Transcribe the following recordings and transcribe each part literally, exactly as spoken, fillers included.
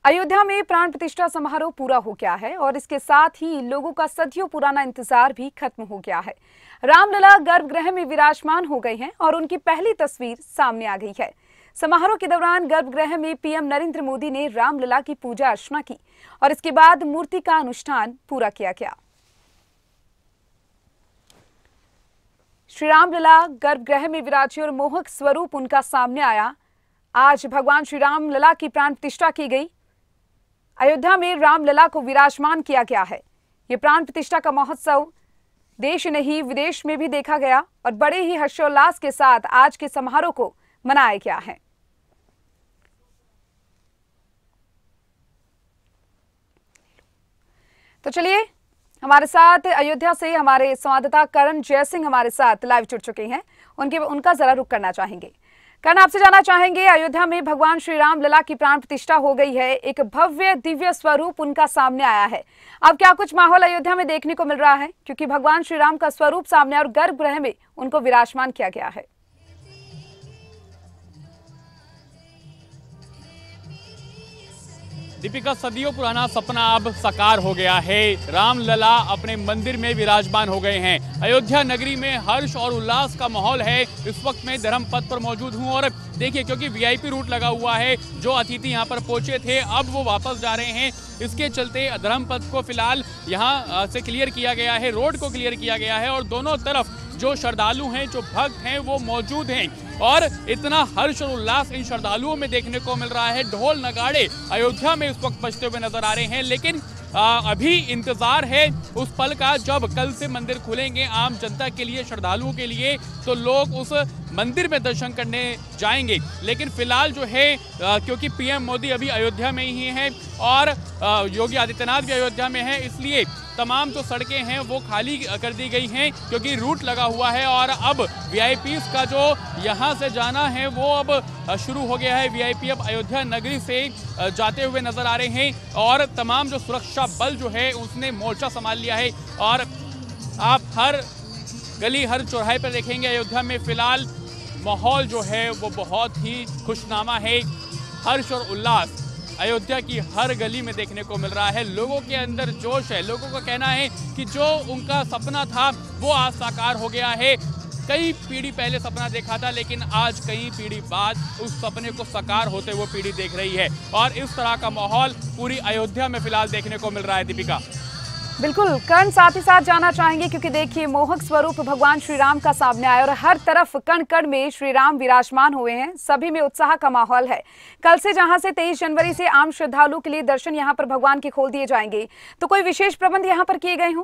अयोध्या में प्राण प्रतिष्ठा समारोह पूरा हो गया है और इसके साथ ही लोगों का सदियों पुराना इंतजार भी खत्म हो गया है। रामलला गर्भगृह में विराजमान हो गए हैं और उनकी पहली तस्वीर सामने आ गई है। समारोह के दौरान गर्भगृह में पीएम नरेंद्र मोदी ने रामलला की पूजा अर्चना की और इसके बाद मूर्ति का अनुष्ठान पूरा किया गया। श्री रामलला गर्भगृह में विराजे और मोहक स्वरूप उनका सामने आया। आज भगवान श्री रामलला की प्राण प्रतिष्ठा की गई। अयोध्या में रामलला को विराजमान किया गया है। ये प्राण प्रतिष्ठा का महोत्सव देश नहीं विदेश में भी देखा गया और बड़े ही हर्षोल्लास के साथ आज के समारोह को मनाया गया है। तो चलिए, हमारे साथ अयोध्या से हमारे संवाददाता करण जयसिंह हमारे साथ लाइव जुड़ चुके हैं। उनके उनका जरा रुख करना चाहेंगे। करण, आपसे जानना चाहेंगे, अयोध्या में भगवान श्री रामलला की प्राण प्रतिष्ठा हो गई है, एक भव्य दिव्य स्वरूप उनका सामने आया है। अब क्या कुछ माहौल अयोध्या में देखने को मिल रहा है, क्योंकि भगवान श्री राम का स्वरूप सामने और गर्भगृह में उनको विराजमान किया गया है? दीपिका, सदियों पुराना सपना अब साकार हो गया है। रामलला अपने मंदिर में विराजमान हो गए हैं। अयोध्या नगरी में हर्ष और उल्लास का माहौल है। इस वक्त मैं धर्मपथ पर मौजूद हूं और देखिए, क्योंकि वीआईपी रूट लगा हुआ है, जो अतिथि यहां पर पहुंचे थे अब वो वापस जा रहे हैं। इसके चलते धर्मपथ को फिलहाल यहां से क्लियर किया गया है, रोड को क्लियर किया गया है और दोनों तरफ जो श्रद्धालु हैं, जो भक्त हैं, वो मौजूद हैं और इतना हर्ष और उल्लास इन श्रद्धालुओं में देखने को मिल रहा है। ढोल नगाड़े अयोध्या में इस वक्त बजते हुए नजर आ रहे हैं, लेकिन आ, अभी इंतजार है उस पल का जब कल से मंदिर खुलेंगे आम जनता के लिए, श्रद्धालुओं के लिए, तो लोग उस मंदिर में दर्शन करने जाएंगे। लेकिन फिलहाल जो है, आ, क्योंकि पीएम मोदी अभी अयोध्या में ही हैं और आ, योगी आदित्यनाथ भी अयोध्या में है, इसलिए तमाम जो सड़कें हैं वो खाली कर दी गई हैं, क्योंकि रूट लगा हुआ है और अब वीआईपीज़ का जो यहाँ से जाना है वो अब शुरू हो गया है। वीआईपी अब अयोध्या नगरी से जाते हुए नजर आ रहे हैं और तमाम जो सुरक्षा बल जो है उसने मोर्चा संभाल लिया है और आप हर गली हर चौराहे पर देखेंगे अयोध्या में फिलहाल माहौल जो है वो बहुत ही खुशनुमा है। हर्ष और उल्लास अयोध्या की हर गली में देखने को मिल रहा है। लोगों के अंदर जोश है। लोगों का कहना है कि जो उनका सपना था वो आज साकार हो गया है। कई पीढ़ी पहले सपना देखा था, लेकिन आज कई पीढ़ी बाद उस सपने को साकार होते हुए पीढ़ी देख रही है और इस तरह का माहौल पूरी अयोध्या में फिलहाल देखने को मिल रहा है। दीपिका, बिल्कुल कर्ण, साथ ही साथ जानना चाहेंगे, क्योंकि देखिए मोहक स्वरूप भगवान श्री राम का सामने आया और हर तरफ कण कण में श्री राम विराजमान हुए हैं। सभी में उत्साह का माहौल है। कल से जहां से तेईस जनवरी से आम श्रद्धालुओं के लिए दर्शन यहां पर भगवान के खोल दिए जाएंगे, तो कोई विशेष प्रबंध यहां पर किए गए हों?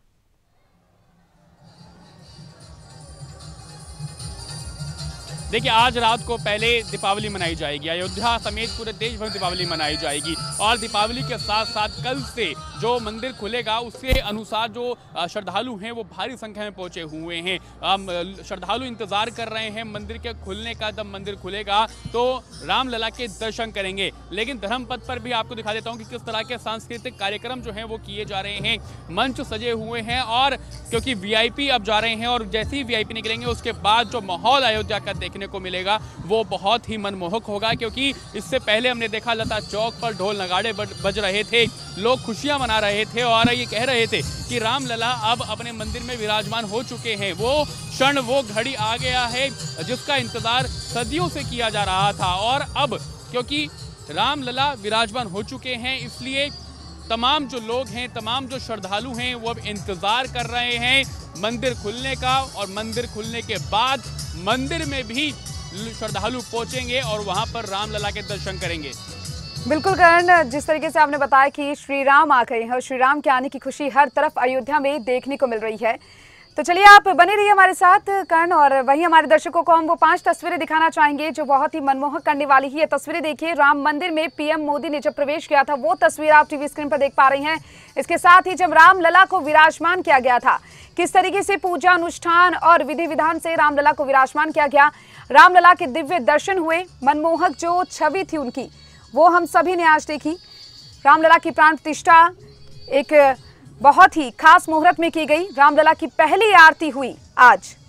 देखिए, आज रात को पहले दीपावली मनाई जाएगी। अयोध्या समेत पूरे देश भर दीपावली मनाई जाएगी और दीपावली के साथ साथ कल से जो मंदिर खुलेगा उसके अनुसार जो श्रद्धालु हैं वो भारी संख्या में पहुंचे हुए हैं। श्रद्धालु इंतजार कर रहे हैं मंदिर के खुलने का। जब मंदिर खुलेगा तो रामलला के दर्शन करेंगे। लेकिन धर्मपथ पर भी आपको दिखा देता हूँ कि किस तरह के सांस्कृतिक कार्यक्रम जो हैं वो किए जा रहे हैं। मंच सजे हुए हैं और क्योंकि वीआईपी अब जा रहे हैं और जैसे ही वीआईपी निकलेंगे उसके बाद जो माहौल अयोध्या का देखने को मिलेगा वो बहुत ही मनमोहक होगा, क्योंकि इससे पहले हमने देखा लता चौक पर ढोल नगाड़े बज रहे थे, लोग खुशियां मना रहे थे और ये कह रहे थे कि रामलला अब अपने मंदिर में विराजमान हो चुके हैं। वो क्षण, वो घड़ी आ गया है जिसका इंतजार सदियों से किया जा रहा था और अब क्योंकि रामलला विराजमान हो चुके हैं इसलिए तमाम जो लोग हैं, तमाम जो श्रद्धालु हैं वो अब इंतजार कर रहे हैं मंदिर खुलने का और मंदिर खुलने के बाद मंदिर में भी श्रद्धालु पहुंचेंगे और वहां पर रामलला के दर्शन करेंगे। बिल्कुल कर्ण, जिस तरीके से आपने बताया कि श्री राम आ गए हैं और श्री राम के आने की खुशी हर तरफ अयोध्या में देखने को मिल रही है, तो चलिए आप बने रहिए हमारे साथ कर्ण। और वहीं हमारे दर्शकों को हम वो पांच तस्वीरें दिखाना चाहेंगे जो बहुत ही मनमोहक करने वाली है। ये तस्वीरें देखिए, राम मंदिर में पीएम मोदी ने जब प्रवेश किया था वो तस्वीर आप टीवी स्क्रीन पर देख पा रही हैं। इसके साथ ही जब रामलला को विराजमान किया गया था, किस तरीके से पूजा अनुष्ठान और विधि विधान से रामलला को विराजमान किया गया, रामलला के दिव्य दर्शन हुए, मनमोहक जो छवि थी उनकी वो हम सभी ने आज देखी। रामलला की प्राण प्रतिष्ठा एक बहुत ही खास मुहूर्त में की गई। रामलला की पहली आरती हुई आज।